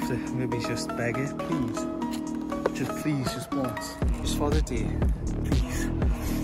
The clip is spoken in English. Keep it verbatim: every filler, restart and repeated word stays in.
have to maybe just beg it, please. Just please, just once. Just for the day, please.